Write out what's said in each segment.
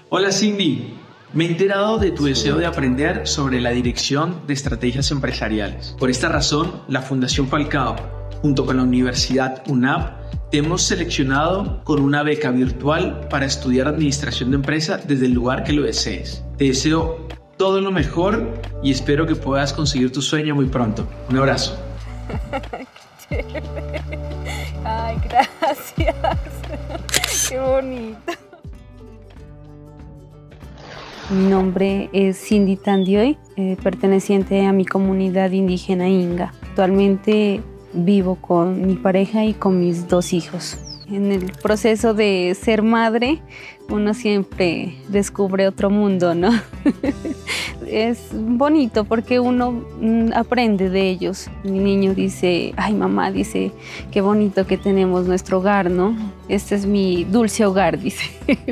Hola Cindy, me he enterado de tu deseo de aprender sobre la dirección de estrategias empresariales. Por esta razón, la Fundación Falcao, junto con la Universidad UNAP, te hemos seleccionado con una beca virtual para estudiar administración de empresa desde el lugar que lo desees. Te deseo todo lo mejor y espero que puedas conseguir tu sueño muy pronto. Un abrazo. Ay, gracias. Qué bonito. Mi nombre es Cindy Tandioy, perteneciente a mi comunidad indígena Inga. Actualmente vivo con mi pareja y con mis 2 hijos. En el proceso de ser madre, uno siempre descubre otro mundo, ¿no? Es bonito porque uno aprende de ellos. Mi niño dice, ay mamá, dice, qué bonito que tenemos nuestro hogar, ¿no? Este es mi dulce hogar, dice.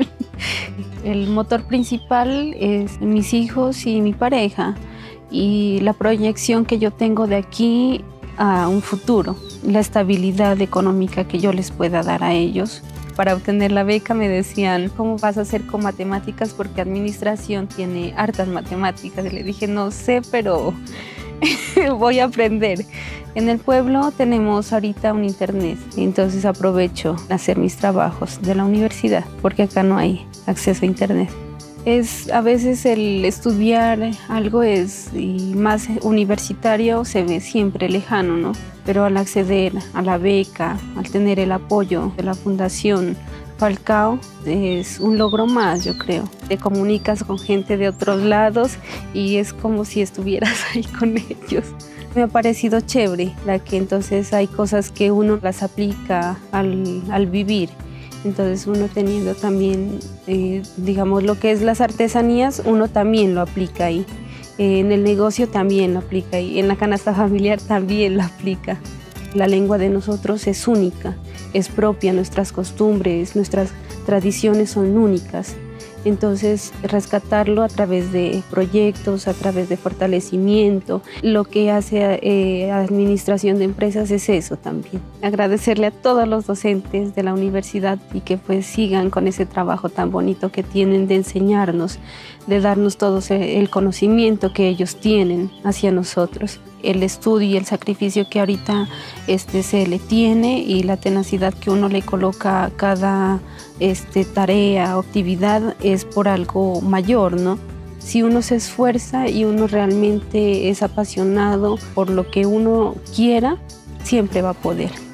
El motor principal es mis hijos y mi pareja y la proyección que yo tengo de aquí a un futuro, la estabilidad económica que yo les pueda dar a ellos. Para obtener la beca me decían, ¿cómo vas a hacer con matemáticas? Porque administración tiene hartas matemáticas. Y le dije, no sé, pero voy a aprender. En el pueblo tenemos ahorita un internet, entonces aprovecho a hacer mis trabajos de la universidad, porque acá no hay acceso a internet. A veces el estudiar algo y más universitario se ve siempre lejano, ¿no? Pero al acceder a la beca, al tener el apoyo de la Fundación Falcao, es un logro más, yo creo. Te comunicas con gente de otros lados y es como si estuvieras ahí con ellos. Me ha parecido chévere, que entonces hay cosas que uno las aplica al vivir. Entonces uno teniendo también, digamos, lo que es las artesanías, uno también lo aplica ahí. En el negocio también lo aplica ahí. En la canasta familiar también lo aplica. La lengua de nosotros es única, es propia, nuestras costumbres, nuestras tradiciones son únicas. Entonces, rescatarlo a través de proyectos, a través de fortalecimiento. Lo que hace administración de empresas es eso también. Agradecerle a todos los docentes de la universidad y que pues sigan con ese trabajo tan bonito que tienen de enseñarnos, de darnos todo el conocimiento que ellos tienen hacia nosotros. El estudio y el sacrificio que ahorita se le tiene y la tenacidad que uno le coloca a cada tarea o actividad es por algo mayor, ¿no? Si uno se esfuerza y uno realmente es apasionado por lo que uno quiera, siempre va a poder.